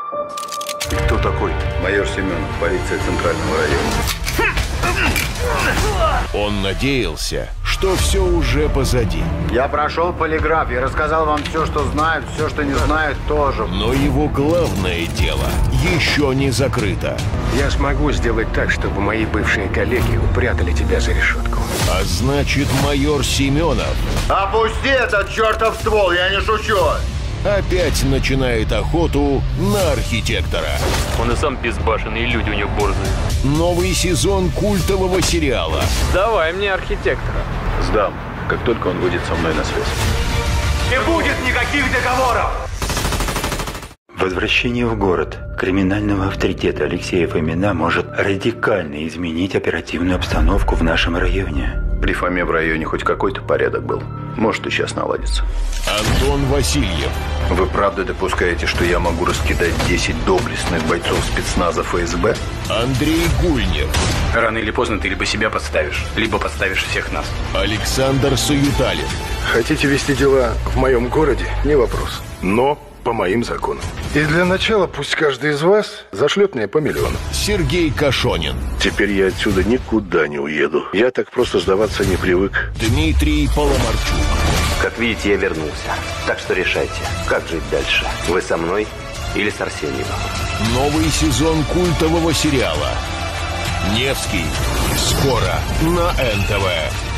Кто такой? Майор Семенов, полиция Центрального района. Он надеялся, что все уже позади. Я прошел полиграф, я рассказал вам все, что знают, все, что не знают, тоже. Но его главное дело еще не закрыто. Я смогу сделать так, чтобы мои бывшие коллеги упрятали тебя за решетку. А значит, майор Семенов Опусти этот чертов ствол, я не шучу. опять начинает охоту на архитектора. Он и сам безбашенный, и люди у него борзые. Новый сезон культового сериала. Давай мне архитектора. Сдам, как только он выйдет со мной на связь. Не будет никаких договоров! Возвращение в город криминального авторитета Алексея Фомина может радикально изменить оперативную обстановку в нашем районе. При Фоме в районе хоть какой-то порядок был. Может, и сейчас наладится. Антон Васильев. Вы правда допускаете, что я могу раскидать 10 доблестных бойцов спецназа ФСБ? Андрей Гульнев. Рано или поздно ты либо себя подставишь, либо подставишь всех нас. Александр Суеталин. Хотите вести дела в моем городе? Не вопрос. Но по моим законам. И для начала пусть каждый из вас зашлет мне по миллиону. Сергей Кашонин. Теперь я отсюда никуда не уеду. Я так просто сдаваться не привык. Дмитрий Поломарчук. Как видите, я вернулся. Так что решайте, как жить дальше. Вы со мной или с Арсеньевым? Новый сезон культового сериала «Невский». Скоро на НТВ.